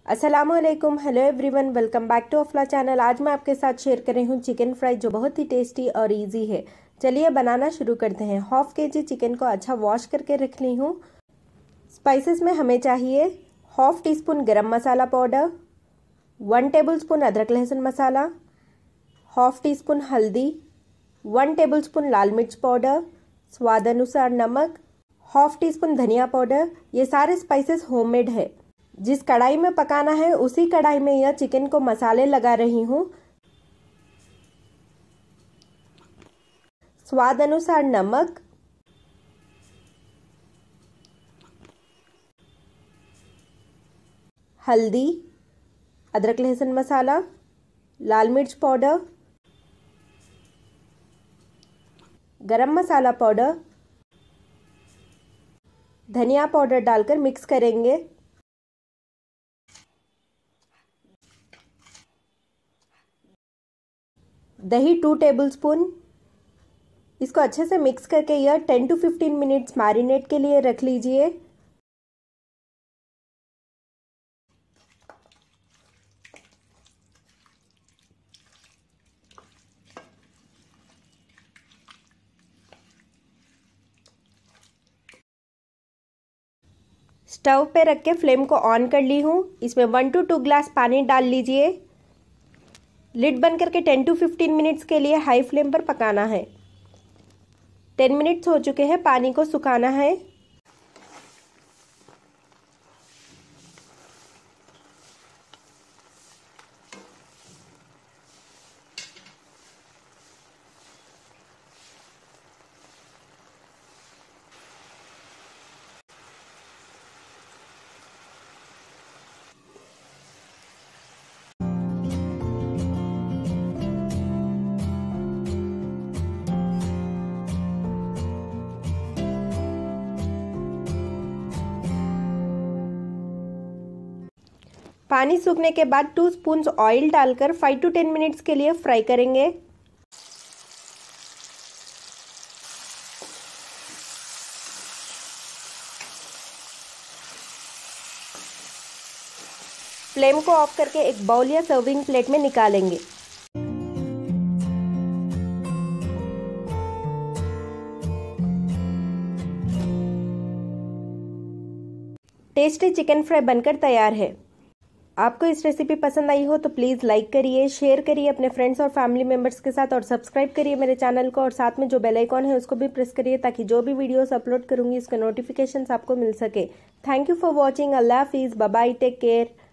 अस्सलामुअलैकुम, hello everyone, welcome back to Afla channel. आज मैं आपके साथ शेयर कर रही हूँ चिकन फ्राई जो बहुत ही टेस्टी और इजी है। चलिए बनाना शुरू करते हैं। 1/2 kg चिकन को अच्छा वॉश करके रख ली हूँ। स्पाइसेस में हमें चाहिए 1/2 टीस्पून गरम मसाला पाउडर, 1 टेबलस्पून अदरक लहसुन मसाला, 1/2 टीस्पून हल्दी, 1 टेबलस्पून लाल मिर्च पाउडर, स्वाद अनुसार नमक, 1/2 टीस्पून धनिया पाउडर। ये सारे स्पाइसेस होममेड है। जिस कढ़ाई में पकाना है उसी कढ़ाई में यह चिकन को मसाले लगा रही हूँ। स्वाद अनुसार नमक, हल्दी, अदरक लहसुन मसाला, लाल मिर्च पाउडर, गरम मसाला पाउडर, धनिया पाउडर डालकर मिक्स करेंगे। दही 2 टेबलस्पून। इसको अच्छे से मिक्स करके यह 10 to 15 मिनट्स मैरिनेट के लिए रख लीजिए। स्टव पे रख के फ्लेम को ऑन कर ली हूँ। इसमें 1 to 2 ग्लास पानी डाल लीजिए। लिड बंद करके 10 to 15 मिनट्स के लिए हाई फ्लेम पर पकाना है। 10 मिनट्स हो चुके हैं, पानी को सुखाना है। पानी सूखने के बाद 2 स्पून ऑयल डालकर 5 to 10 मिनट्स के लिए फ्राई करेंगे। फ्लेम को ऑफ करके एक बाउल या सर्विंग प्लेट में निकालेंगे। टेस्टी चिकन फ्राई बनकर तैयार है। आपको इस रेसिपी पसंद आई हो तो प्लीज़ लाइक करिए, शेयर करिए अपने फ्रेंड्स और फैमिली मेंबर्स के साथ और सब्सक्राइब करिए मेरे चैनल को और साथ में जो बेल आइकॉन है उसको भी प्रेस करिए ताकि जो भी वीडियोस अपलोड करूंगी उसके नोटिफिकेशंस आपको मिल सके। Thank you for watching. अल्लाह हाफिज़, बाय बाय, टेक केयर।